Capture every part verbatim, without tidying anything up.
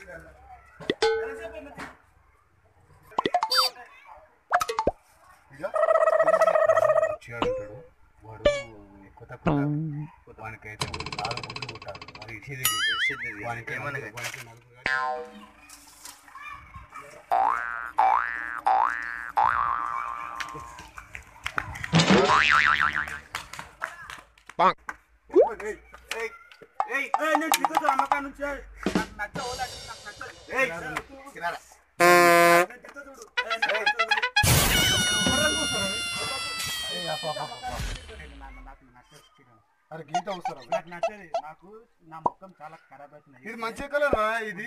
ఉంటాడు వాడు ఎక్కువ తక్కువ వానికైతే నాలుగు గుడ్లు కొట్టాలి మరి ఇచ్చేది వానికి వానికి నలుగురు అమ్మకాల నుంచి అరే గీత అవసరం నాకు నచ్చది నాకు నా మొక్కం చాలా ఖరాబ్ అవుతుంది ఇది మంచి కలర్ ఇది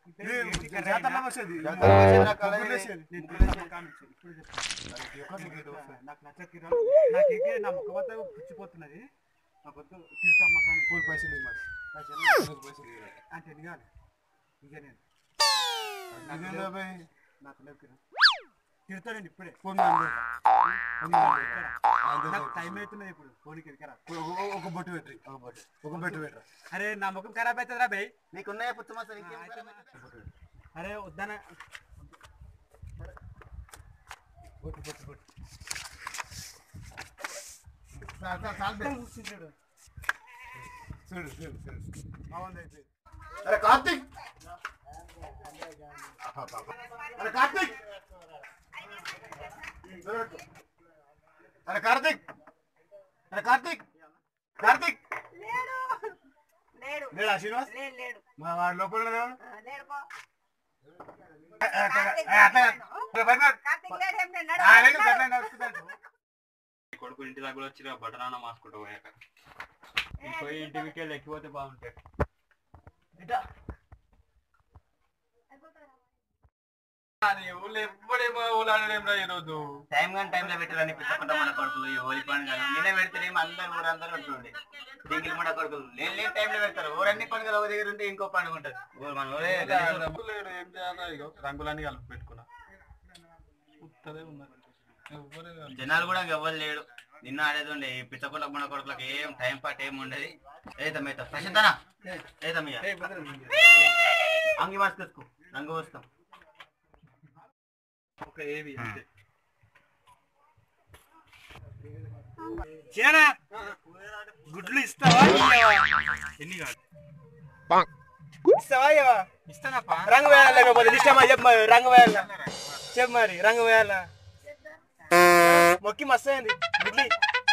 నాకు నచ్చకి నాకు ఎక్కే నా మొక్క వద్ద పుచ్చిపోతున్నది నాకు వద్దు తీరుతా అమ్మకాన్ని పూలు పైసలు పైసలు పైసలు అంటే ఎన్ని కాదు ఇక నేను నాకు లేవు తిడతానండి ఇప్పుడే ఫోన్ టైం అవుతున్నది ఇప్పుడు ఫోన్కి ఎక్కరా ఒక బొట్టు పెట్టు ఒక బొట్టు ఒక బొట్టు పెట్టు అరే నా ముఖం ఖరాబ్ అవుతుందిరా భయ్ నీకున్నాయా పుచ్చ అరే వద్దన బొట్టు బొట్టు బొట్టు చూడు చూడు చూడు బాగుంది అయిపోయింది అరే కార్తీక్ అరే కార్తీక్ అరే కార్తీక్ అరే కార్తీక్ కార్తీక్ లేడా శ్రీనివాస్ మా వాడి లోపల కొడుకు ఇంటి దగ్గర వచ్చి బట్టరాన మాసుకుంటూ పోయాక పోయి ఇంటికి వెళ్ళి ఎక్కిపోతే బాగుంటాయి ఊళ్ళో ఎప్పుడేమో ఊళ్ళాడేమో ఈరోజు టైం కానీ టైంలో పెట్టారని పిచ్చకుండా మన కొడుకులు హోలీ పండుగ నేనే పెడితే అందరు ఊరందరూ ఉంటుండే దింగిలి మన కొడుకులు లేని లేని టైంలో పెడతారు ఊరన్ని పండుగలు ఒక దగ్గర ఉంటే ఇంకో పండుగ ఉంటుంది మన ఊరే ఏం చేయాలో ఇగో రంగులన్నీ కలిపి పెట్టుకున్నా జనాలు కూడా ఎవ్వరు లేడు నిన్న ఆడేది ఉండే పిచ్చకుండా మన కొడుకులకు ఏం టైం పాటు ఏమి ఉండదు ఏతాం ఏతాం ప్రశాంతనా ఏతాం ఇక అంగి మార్చి తెచ్చుకో రంగు వస్తాం ఒక ఏవి చిన్న గుడ్లు ఇస్తావా ఎన్ని కాదు ఇస్తావా ఇస్తానా రంగు వేయాలి లేకపోతే ఇష్టమా చెప్ప రంగు వేయాలా చెప్పు మరి రంగు వేయాలా మొక్కి మస్తు అయింది గుడ్లు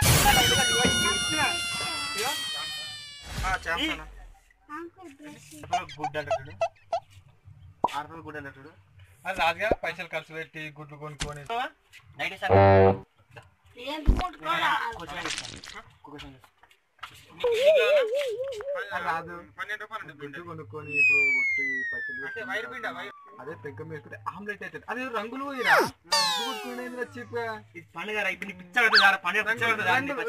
గుడ్ అంటాడు ఆరు రూపాయలు గుడ్ అంటాడు అది రాదుగా పైసలు ఖర్చు పెట్టి గుడ్లు కొనుక్కొని రాదు గుడ్డు కొనుక్కొని ఇప్పుడు కొట్టి పైసలు అదే పెగ్గ వేసుకుంటే ఆమ్లెట్ అవుతుంది అదే రంగులు కొనుక్కునేది చీప్ పండుగ ఇప్పుడు పిచ్చ పండుగ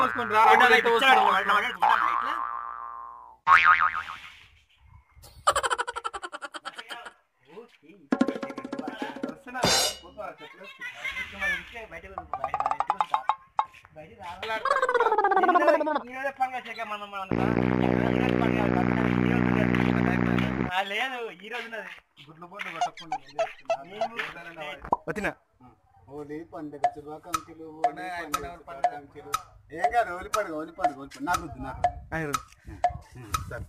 లేదు ఈ రోజు గుడ్ల పోటీ వచ్చిన హోలీ పండుగ శుభాకాంక్షలు ఏం కాదు హోలీ పండుగ హోలీ పండుగ హోలీ పండుగ నాకు వద్దు నాకు సరే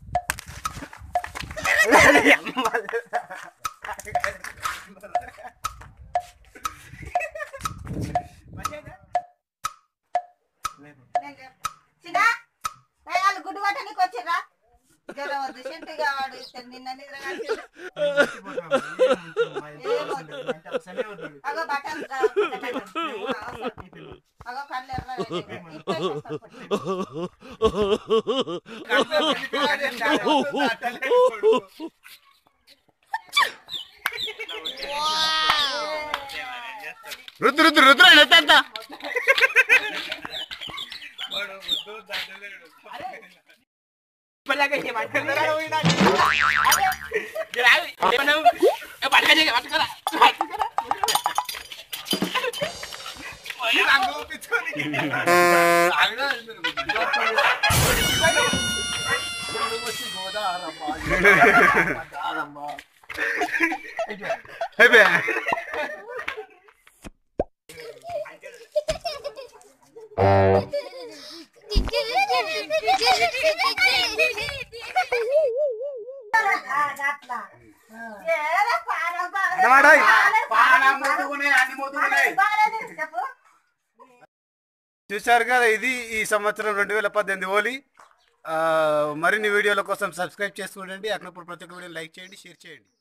గుడ్డు పట్టడానికి వచ్చిర్రా జ్వరం వద్దు చెట్టు కావాడు నిన్న నిద్ర అగో బట్టలు అగో కళ్ళు రుద్ర రుద్ర రుద్ర ఎంత గోదారమ్మ అయిపోయా చూశారు కదా, ఇది ఈ సంవత్సరం రెండు వేల పద్దెనిమిది హోలీ. మరిన్ని వీడియోల కోసం సబ్స్క్రైబ్ చేసుకోండి. అక్కడ ప్రతి ఒక్క వీడియో లైక్ చేయండి, షేర్ చేయండి.